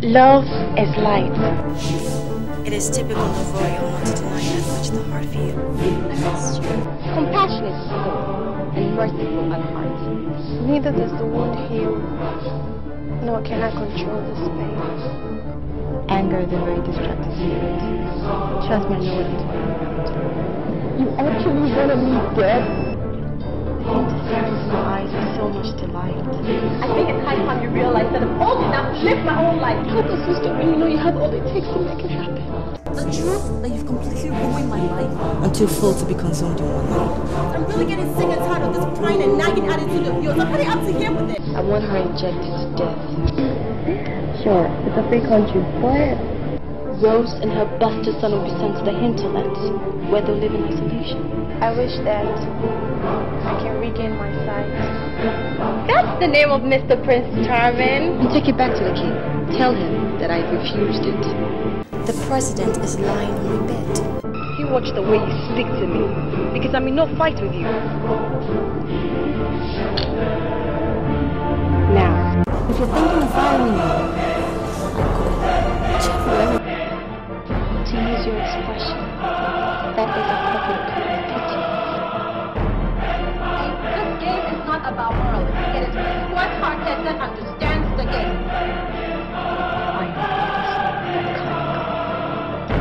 Love is light. It is typical of Royal not to deny that much the heart feel. That's true. Compassion is soul, and merciful at heart. Neither does the wound heal, nor can I control the space. Anger is a very destructive spirit. Trust me, I know what I'm talking about. You actually want me dead? Interference in my eyes with so much delight. I think it's high time you realize that I'm old enough to live my own life. Help us, sister, when you know you have all it takes to make it happen. The truth that you've completely ruined my life. I'm too full to be consumed in one night. I'm really getting sick and tired of this prying and nagging attitude of yours. I'm heading out to here with it. I want her injected to death. Sure, it's a free country, but Rose and her bastard son will be sent to the hinterlands, where they'll live in isolation. I wish that I can regain my sight. That's the name of Mr. Prince Charming. And take it back to the king. Tell him that I've refused it. The president is lying on my bed. You watch the way you speak to me, because I'm in no fight with you. Now, If you're thinking of firing me, to use your expression, that is a public call of pity. This game is not about morals. It is for the smart-hearted that understands the game. I know this kind.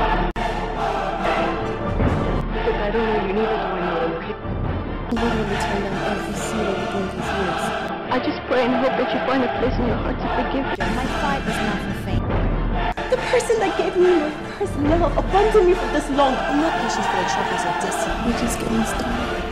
Because I don't know you, neither do I know you, okay? I literally turn down every single thing of yours. I just pray and hope that you find a place in your heart to forgive me. My fight is not for fame. The person that gave me my first love abandoned me for this long. I'm not patient for the troubles of destiny. We're just getting started.